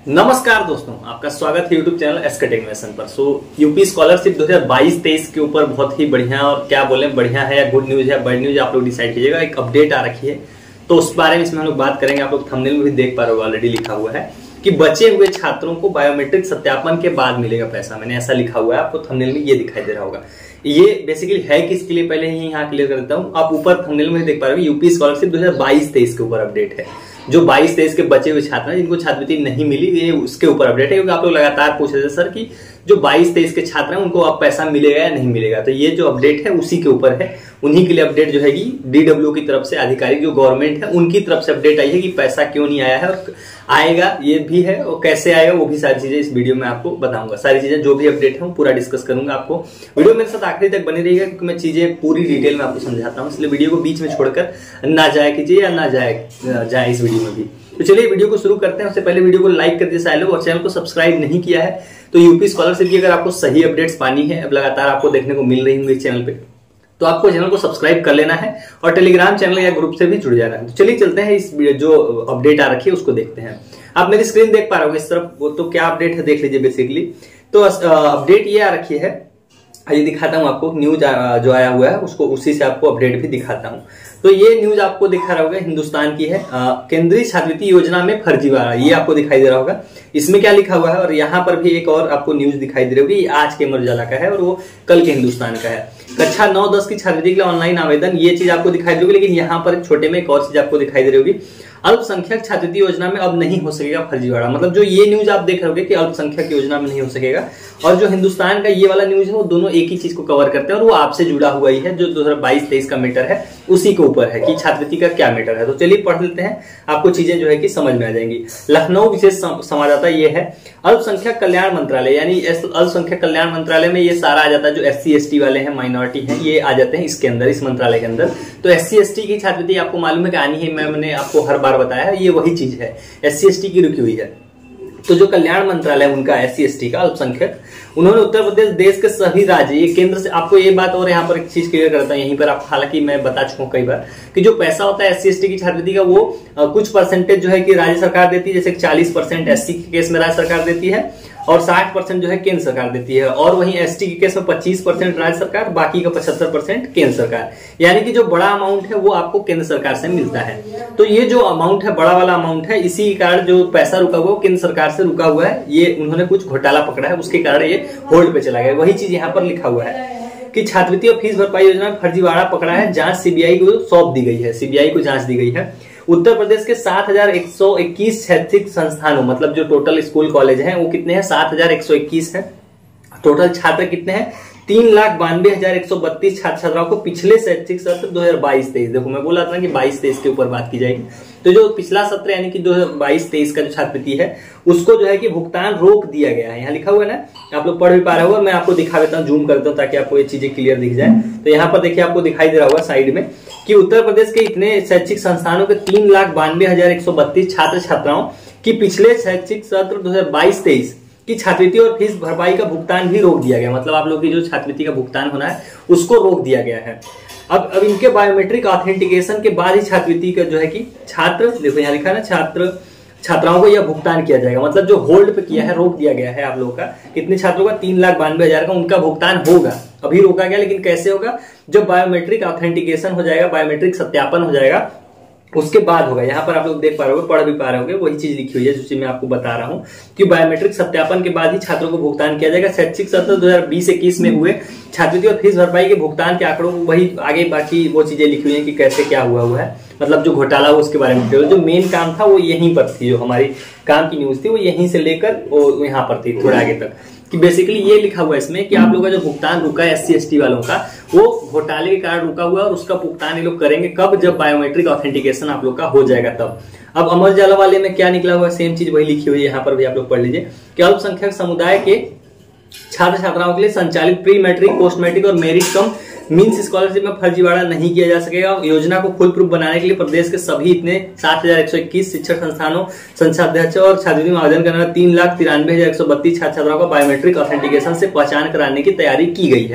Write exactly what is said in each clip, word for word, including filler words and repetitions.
नमस्कार दोस्तों, आपका स्वागत है यूट्यूब चैनल एसके टेक्निशियन पर। सो यूपी स्कॉलरशिप दो हज़ार बाईस तेईस के ऊपर बहुत ही बढ़िया और क्या बोले बढ़िया है या गुड न्यूज है बैड न्यूज आप लोग डिसाइड कीजिएगा। एक अपडेट आ रखी है तो उस बारे में इसमें हम लोग बात करेंगे। आप लोग थंबनेल में भी देख पा रहे हो, ऑलरेडी लिखा हुआ है कि बचे हुए छात्रों को बायोमेट्रिक सत्यापन के बाद मिलेगा पैसा। मैंने ऐसा लिखा हुआ है, आपको थंबनेल में ये दिखाई दे रहा होगा। ये बेसिकली है किसके लिए, पहले ही यहाँ क्लियर कर देता हूँ। आप ऊपर थंबनेल में देख पा रहे हो यूपी स्कॉलरशिप दो हज़ार बाईस तेईस के ऊपर अपडेट है। जो बाईस तेईस के बचे हुए छात्र हैं जिनको छात्रवृत्ति नहीं मिली, ये उसके ऊपर अपडेट है। क्योंकि आप लोग लगातार पूछ रहे थे सर कि जो बाईस तेईस के छात्र हैं उनको अब पैसा मिलेगा या नहीं मिलेगा, तो ये जो अपडेट है उसी के ऊपर है। उन्हीं के लिए अपडेट जो है डीडब्ल्यू की तरफ से, आधिकारिक जो गवर्नमेंट है उनकी तरफ से अपडेट आई है कि पैसा क्यों नहीं आया है और आएगा ये भी है, और कैसे आएगा वो भी सारी चीजें इस वीडियो में आपको बताऊंगा। सारी चीजें जो भी अपडेट है पूरा डिस्कस करूंगा। आपको वीडियो मेरे साथ आखिरी तक बनी रहिएगा क्योंकि मैं चीजें पूरी डिटेल में आपको समझाता हूँ, इसलिए वीडियो को बीच में छोड़कर ना जाया कीजिए या ना जाए जाए इस वीडियो में भी। तो चलिए वीडियो को शुरू करते हैं। उससे पहले वीडियो को लाइक कर दीजिए और चैनल को सब्सक्राइब नहीं किया है तो यूपी स्कॉलरशिप की अगर आपको सही अपडेट्स पानी है, अब लगातार आपको देखने को मिल रही होंगी इस चैनल पे, तो आपको चैनल को सब्सक्राइब कर लेना है और टेलीग्राम चैनल या ग्रुप से भी जुड़ जाना है। तो चलिए चलते हैं, इस जो अपडेट आ रखी है उसको देखते हैं। आप मेरी स्क्रीन देख पा रहे हो इस तरफ, वो तो क्या अपडेट है देख लीजिए। बेसिकली तो अपडेट ये आ रखी है, ये दिखाता हूं आपको। न्यूज जो आया हुआ है उसको उसी से आपको अपडेट भी दिखाता हूं। तो ये न्यूज आपको दिखा रहा होगा, हिंदुस्तान की है। केंद्रीय छात्रवृत्ति योजना में फर्जीवाड़ा, ये आपको दिखाई दे रहा होगा। इसमें क्या लिखा हुआ है, और यहाँ पर भी एक और आपको न्यूज दिखाई दे रही होगी, आज के अमर उजाला का है और वो कल के हिंदुस्तान का है। कक्षा नौ दस की छात्रवृत्ति के लिए ऑनलाइन आवेदन, ये चीज आपको दिखाई दे रही होगी। लेकिन यहाँ पर छोटे में एक और चीज आपको दिखाई दे रही होगी, अल्पसंख्यक छात्रवृत्ति योजना में अब नहीं हो सकेगा फर्जीवाड़ा। मतलब जो ये न्यूज आप देख रहे होगे कि अल्पसंख्यक योजना में नहीं हो सकेगा, और जो हिंदुस्तान का ये वाला न्यूज है वो दोनों एक ही चीज को कवर करते हैं और वो आपसे जुड़ा हुआ ही है। जो दो हज़ार बाईस तेईस का मैटर है उसी के ऊपर है कि छात्रवृत्ति का क्या मैटर है। तो चलिए पढ़ लेते हैं, आपको चीजें जो है कि समझ में आ जाएंगी। लखनऊ विशेष संवाददाता ये है, अल्पसंख्यक कल्याण मंत्रालय, यानी अल्पसंख्यक कल्याण मंत्रालय में ये सारा आ जाता है। जो एस सी एस टी वाले हैं, माइनॉरिटी हैं, ये आ जाते हैं इसके अंदर, इस मंत्रालय के अंदर। तो एस सी एस टी की छात्रवृत्ति आपको मालूम है कि आनी है, मैंने आपको हर बार बताया है, ये वही चीज है, एस सी एस टी की रुकी हुई है। तो जो कल्याण मंत्रालय उनका एस सी एस टी का अल्पसंख्यक, उन्होंने उत्तर प्रदेश देश के सभी राज्य, ये केंद्र से आपको ये बात, और यहाँ पर एक चीज क्लियर करता हूं यहीं पर, आप हालांकि मैं बता चुका हूं कई बार कि जो पैसा होता है एस सी एस टी की छात्रवृत्ति का वो आ, कुछ परसेंटेज जो है कि राज्य सरकार देती है। जैसे चालीस परसेंट एस सी के केस में राज्य सरकार देती है और साठ परसेंट जो है केंद्र सरकार देती है, और वहीं एसटी के केस में पच्चीस परसेंट राज्य सरकार, बाकी का पचहत्तर परसेंट केंद्र सरकार। यानी कि जो बड़ा अमाउंट है वो आपको केंद्र सरकार से मिलता है। तो ये जो अमाउंट है, बड़ा वाला अमाउंट है, इसी के कारण जो पैसा रुका हुआ है केंद्र सरकार से रुका हुआ है। ये उन्होंने कुछ घोटाला पकड़ा है, उसके कारण ये होल्ड पे चला गया। वही चीज यहाँ पर लिखा हुआ है कि छात्रवृत्ति और फीस भरपाई योजना में फर्जीवाड़ा पकड़ा है, जांच सीबीआई को सौंप दी गई है, सीबीआई को जांच दी गई है। उत्तर प्रदेश के सात हजार एक सौ इक्कीस शैक्षिक संस्थानों, मतलब जो टोटल स्कूल कॉलेज हैं वो कितने हैं, सात हजार एक सौ इक्कीस है। टोटल छात्र कितने हैं, तीन लाख बानवे हजार एक सौ बत्तीस छात्र छात्राओं को पिछले शैक्षिक सत्र दो हजार बाईस तेईस, देखो मैं बोला था कि बाईस तेईस के ऊपर बात की जाएगी, तो जो पिछला सत्र यानी कि दो हजार बाईस तेईस का जो छात्रवृत्ति है उसको जो है कि भुगतान रोक दिया गया है। यहाँ लिखा हुआ है ना, आप लोग पढ़ भी पा रहे हो, मैं आपको दिखा देता हूँ, जूम करता हूँ ताकि आपको ये चीजें क्लियर दिख जाए। तो यहाँ पर देखिए आपको दिखाई दे रहा होगा साइड में कि उत्तर प्रदेश के इतने शैक्षिक संस्थानों के तीन लाख बानवे हजार एक सौ बत्तीस छात्र छात्राओं की पिछले शैक्षिक सत्र दो हजार बाईस तेईस की छात्रवृत्ति और फीस भरपाई का भुगतान भी रोक दिया गया। मतलब आप लोग की जो छात्रवृत्ति का भुगतान होना है उसको रोक दिया गया है। अब अब इनके बायोमेट्रिक ऑथेंटिकेशन के बाद ही छात्रवृत्ति का जो है कि छात्र, देखो यहाँ लिखा है ना, छात्र छात्राओं को यह भुगतान किया जाएगा। मतलब जो होल्ड पे किया है, रोक दिया गया है आप लोगों का, कितने छात्रों का, तीन लाख बानवे हजार का, उनका भुगतान होगा। अभी रोका गया, लेकिन कैसे होगा, जब बायोमेट्रिक ऑथेंटिकेशन हो जाएगा, बायोमेट्रिक सत्यापन हो जाएगा उसके बाद होगा। यहाँ पर आप लोग देख पा रहे हो, पढ़ भी पा रहे होगे, वही चीज लिखी हुई है जो चीज मैं आपको बता रहा हूँ कि बायोमेट्रिक सत्यापन के बाद ही छात्रों को भुगतान किया जाएगा। शैक्षिक सत्र दो हजार बीस इक्कीस में हुए छात्रवृत्ति और फीस भरपाई के भुगतान के आंकड़ों, वही आगे बाकी वो चीजें लिखी हुई है कि कैसे क्या हुआ हुआ है, मतलब जो घोटाला हुआ उसके बारे में। जो मेन काम था वो यहीं पर थी, जो हमारी काम की न्यूज थी वो यहीं से लेकर वो यहाँ पर थी थोड़ा आगे तक, कि बेसिकली ये लिखा हुआ है इसमें कि आप लोगों का जो भुगतान रुका है एस सी एस टी वालों का, वो घोटाले के कारण रुका हुआ है और उसका भुगतान ये लोग करेंगे कब, जब बायोमेट्रिक ऑथेंटिकेशन आप लोग का हो जाएगा तब। अब अमर उजाला वाले में क्या निकला हुआ है, सेम चीज वही लिखी हुई है, यहाँ पर भी आप लोग पढ़ लीजिए कि अल्पसंख्यक समुदाय के छात्र छात्राओं के लिए संचालित प्री मैट्रिक, पोस्ट मैट्रिक और मेरिट कम मीन्स स्कॉलरशिप में फर्जीवाड़ा नहीं किया जा सकेगा। योजना को फुल प्रूफ बनाने के लिए प्रदेश के सभी इतने सात हजार एक सौ इक्कीस शिक्षण संस्थानों, संस्थाध्यक्ष और छात्रवृत्ति में आवेदन करने वाले तीन लाख तिरानवे हजार एक सौ बत्तीस छात्र छात्राओं को बायोमेट्रिक ऑथेंटिकेशन से पहचान कराने की तैयारी की गई है।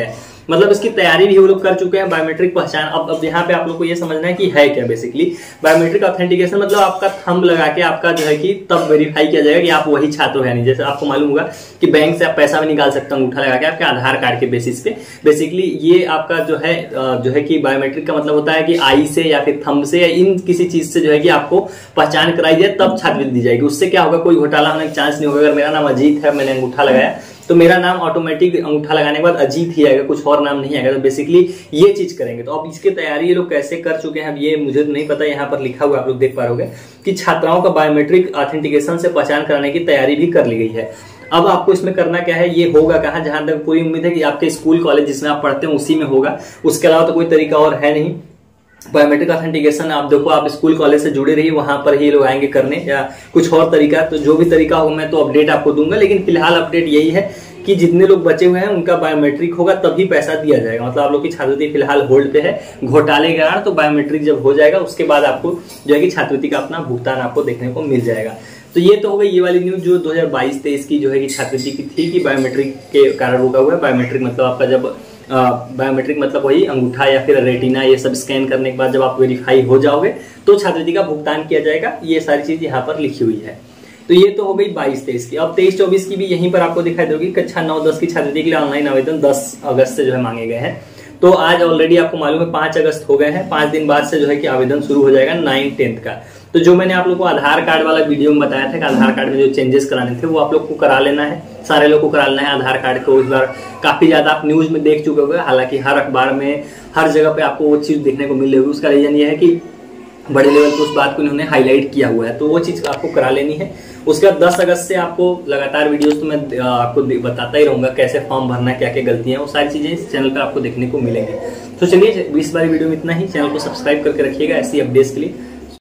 मतलब इसकी तैयारी भी वो लोग कर चुके हैं। बायोमेट्रिक पहचान, अब अब यहाँ पे आप लोग को ये समझना है कि है क्या बेसिकली बायोमेट्रिक ऑथेंटिकेशन। मतलब आपका थंब लगा के आपका जो है कि तब वेरीफाई किया जाएगा कि आप वही छात्र है नहीं। जैसे आपको मालूम होगा कि बैंक से आप पैसा भी निकाल सकते हैं अंगूठा लगा के आपके आधार कार्ड के बेसिस पे। बेसिकली ये आपका जो है जो है कि बायोमेट्रिक का मतलब होता है कि आई से या फिर थंब से या इन किसी चीज से जो है कि आपको पहचान कराई जाए तब छात्रवृत्ति दी जाएगी। उससे क्या होगा, कोई घोटाला होने का चांस नहीं होगा। अगर मेरा नाम अजीत है, मैंने अंगूठा लगाया तो मेरा नाम ऑटोमेटिक अंगूठा लगाने के बाद अजीत ही आएगा, कुछ और नाम नहीं आएगा। तो बेसिकली ये चीज करेंगे। तो अब इसकी तैयारी ये लोग कैसे कर चुके हैं, अब ये मुझे नहीं पता। यहाँ पर लिखा हुआ आप लोग देख पा रहे होंगे कि छात्राओं का बायोमेट्रिक ऑथेंटिकेशन से पहचान कराने की तैयारी भी कर ली गई है। अब आपको इसमें करना क्या है, ये होगा कहाँ, जहां तक पूरी उम्मीद है कि आपके स्कूल कॉलेज जिसमें आप पढ़ते हैं उसी में होगा। उसके अलावा तो कोई तरीका और है नहीं। बायोमेट्रिक ऑथेंटिकेशन आप देखो, आप स्कूल कॉलेज से जुड़े रहिए, वहां पर ही लोग आएंगे करने, या कुछ और तरीका। तो जो भी तरीका हो मैं तो अपडेट आपको दूंगा। लेकिन फिलहाल अपडेट यही है कि जितने लोग बचे हुए हैं उनका बायोमेट्रिक होगा तभी पैसा दिया जाएगा। मतलब आप लोग की छात्रवृत्ति फिलहाल होल्ड पे है घोटाले के कारण। तो बायोमेट्रिक जब हो जाएगा उसके बाद आपको जो है कि छात्रवृत्ति का अपना भुगतान आपको देखने को मिल जाएगा। तो ये तो हो गई ये वाली न्यूज जो दो हजार बाईस तेईस की जो है कि छात्रवृत्ति की थी कि बायोमेट्रिक के कारण रोका हुआ है। बायोमेट्रिक मतलब आपका जब बायोमेट्रिक मतलब वही अंगूठा या फिर रेटिना ये सब स्कैन करने के बाद जब आप वेरीफाई हो जाओगे तो छात्रवृत्ति का भुगतान किया जाएगा। ये सारी चीज यहाँ पर लिखी हुई है। तो ये तो हो गई बाईस तेईस की। अब तेईस चौबीस की भी यहीं पर आपको दिखाई देगी। कक्षा नौ दस की छात्रवृत्ति के लिए ऑनलाइन आवेदन दस अगस्त से जो है मांगे गए हैं। तो आज ऑलरेडी आपको मालूम है पांच अगस्त हो गए हैं। पांच दिन बाद से जो है कि आवेदन शुरू हो जाएगा नाइन टेंथ का। तो जो मैंने आप लोग को आधार कार्ड वाला वीडियो में बताया था कि आधार कार्ड में जो चेंजेस कराने थे वो आप लोग को करा लेना है। सारे लोग को करा लेना है आधार कार्ड को। इस बार काफी ज्यादा आप न्यूज में देख चुके होंगे, हालांकि हर अखबार में हर जगह पे आपको वो चीज देखने को मिल रही होगी। उसका रीजन ये है कि बड़े लेवल पे उस बात को इन्होंने हाईलाइट किया हुआ है। तो वो चीज आपको करा लेनी है। उसके बाद दस अगस्त से आपको लगातार वीडियोस तो मैं आपको बताता ही रहूंगा कैसे फॉर्म भरना, क्या क्या गलतियां, वो सारी चीजें इस चैनल पर आपको देखने को मिलेंगी। तो चलिए इस बार वीडियो में इतना ही। चैनल को सब्सक्राइब करके रखिएगा ऐसी अपडेट्स के लिए।